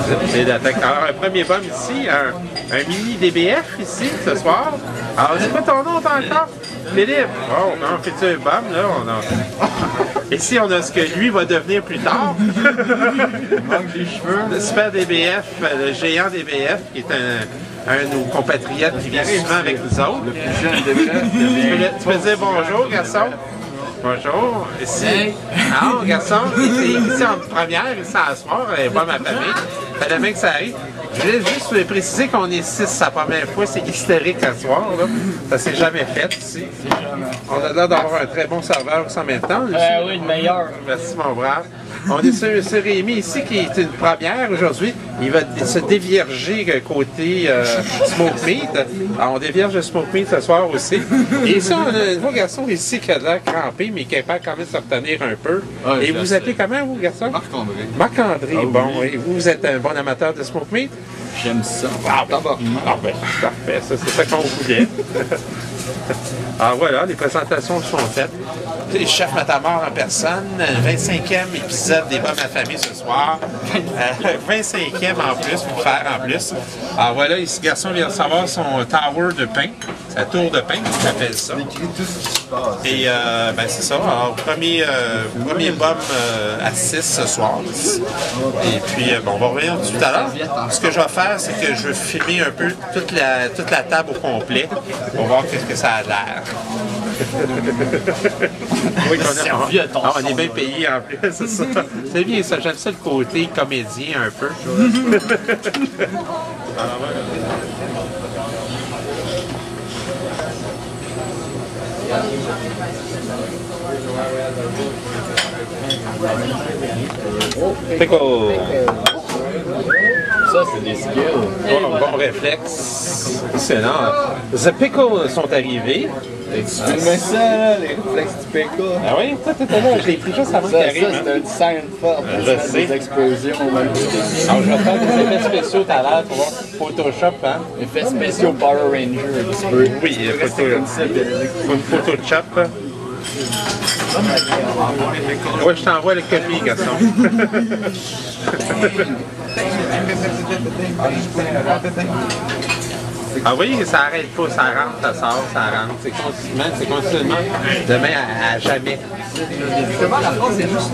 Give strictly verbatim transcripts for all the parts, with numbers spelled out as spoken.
C'est d'attaque. Alors, un premier bum ici, un, un mini D B F ici, ce soir. Alors, c'est quoi ton nom encore? Philippe. Bon, on fait-tu un bum, là? On a... Ici, on a ce que lui va devenir plus tard. Il manque des cheveux. Le super D B F, le géant D B F, qui est un, un de nos compatriotes qui vient souvent avec nous autres. Le plus jeune D B F. Tu peux, tu peux dire bonjour, garçon? Bonjour, ici. Hey. Alors, garçon, ici, ici en première, ici à soir, elle n'est pas ma famille. Fallait bien que ça arrive. Je voulais juste préciser qu'on est six, c'est la première fois, c'est historique à soir, là. Ça s'est jamais fait ici. On a l'air d'avoir un très bon serveur en même temps. Euh, oui, le meilleur. Merci, mon brave. On est sur, sur Rémi ici, qui est une première aujourd'hui. Il va se dévierger côté euh, smoke meat. Alors, on dévierge le smoke meat ce soir aussi. Et ici, on a un nouveau garçon ici qui a l'air crampé, mais qui est capable quand même de se retenir un peu. Ah, et vous vous appelez comment, vous, garçon? Marc-André. Marc-André, ah, bon. Oui. Et vous, vous êtes un bon amateur de smoke meat? J'aime ça. Ah, ben, ah, ben parfait. Ça, c'est ça qu'on voulait. Alors voilà, les présentations sont faites. Les chefs Matamor en personne, vingt-cinquième épisode des Bombes à famille ce soir. Euh, vingt-cinquième en plus, pour faire en plus. Alors voilà, ici, ce garçon vient de recevoir son tower de pain, sa tour de pain, on appelle ça. Et euh, ben c'est ça. Alors, premier, euh, premier bombe euh, à six ce soir. Et puis, euh, bon, on va revenir tout à l'heure. Ce que je vais faire, c'est que je vais filmer un peu toute la, toute la table au complet pour voir qu'est-ce que ça a l'air. Oui, on, a, on, on est bien payé en plus, c'est ça. C'est bien ça, j'aime ça le côté comédien un peu. Pickle. Ça, c'est des skills. Bon, bon réflexe. Excellent. The Pickle sont arrivés. Tu filmais ça, là, les réflexes du pickle? Ah oui? Toi, t'étais là. Je l'ai pris juste avant qu'il arrive. Ça, c'est un design fort. Je sais. Des explosions. Alors, je vais faire des effets spéciaux tout à l'heure pour voir Photoshop, hein? Effets spéciaux Power Ranger, un petit peu. Oui, il y a une Photoshop. Oui, je t'envoie le copie, garçon. Ah oui, ça arrête pas, ça rentre, ça sort, ça rentre. C'est continuellement, c'est continuellement, demain à, à jamais. Justement, la phrase est juste.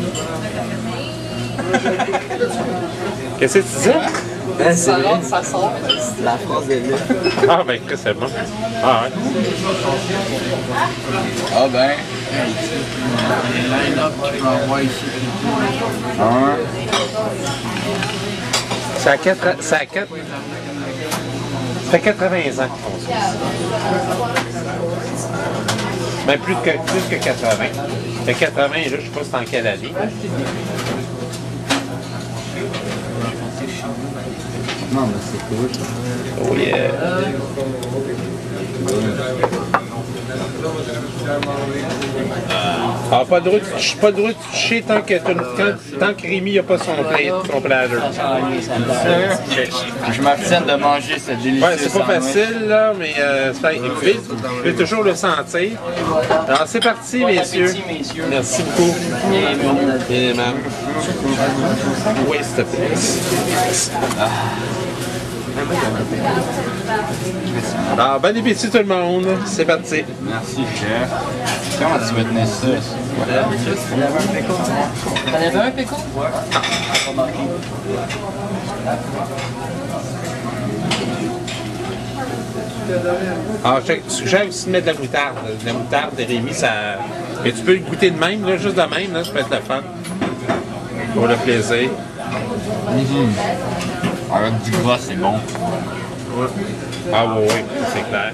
Qu'est-ce que tu disais? Ben, ça rentre, ça sort, la phrase est là. Ah ben, c'est bon. Ah ouais. Ah ben. Un. C'est à quatre, c'est à quatre. Ça fait quatre-vingts ans qu'on fait ça. Ben plus que, plus que quatre-vingts. Ça fait quatre-vingts, là, je sais pas c'est en quelle année. Non, mais c'est cool. Oh yeah. Ah, pas le droit de, pas le droit de toucher tant que, tant que Rémi n'a pas son, plate, son platter. Je m'abstiens de manger cette délicieuse. Ouais, c'est pas facile, là, mais euh, écoutez, je vais toujours le sentir. Alors, c'est parti, Bon messieurs. appétit, messieurs. Merci beaucoup. Et même. Oui, s'il te plaît. Alors, bon appétit tout le monde. C'est parti. Merci, chef. Comment tu veux tenir ça? T'en avais un pickle? Ouais. Alors, je suggère aussi de mettre de la moutarde. De la moutarde de Rémi, ça. Mais tu peux le goûter de même, là, juste de même, là, ça peut être le fun. Pour le plaisir. Mm-hmm. Avec du gras, c'est bon. Ouais. Ah oui, oui, c'est clair.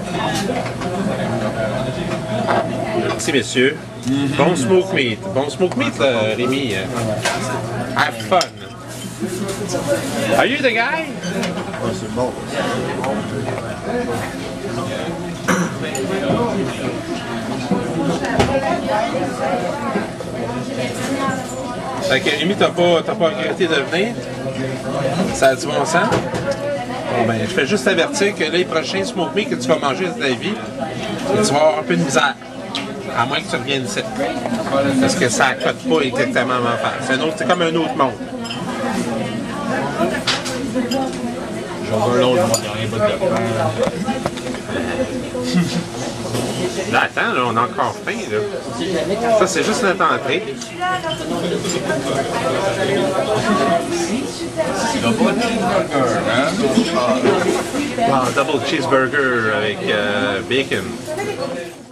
Merci, messieurs. Mm-hmm. Bon smoke meat. Bon smoke meat, là, Rémi. Have fun. Are you the guy? Oh, c'est bon. Fait que Rémi, t'as pas, t'as pas regretté de venir? Ça a du bon sens? Bon ben, je fais juste avertir que là, les prochains smoke meat que tu vas manger de ta vie, tu vas avoir un peu de misère. À moins que tu reviennes ici. Parce que ça ne cote pas exactement à faire. C'est, un autre, c'est comme un autre monde. J'en veux un autre, mon dernier bout de pain. Là, attends, là, on a encore faim, là. Ça, c'est juste notre entrée. Double cheeseburger, hein? Wow, double cheeseburger avec euh, bacon.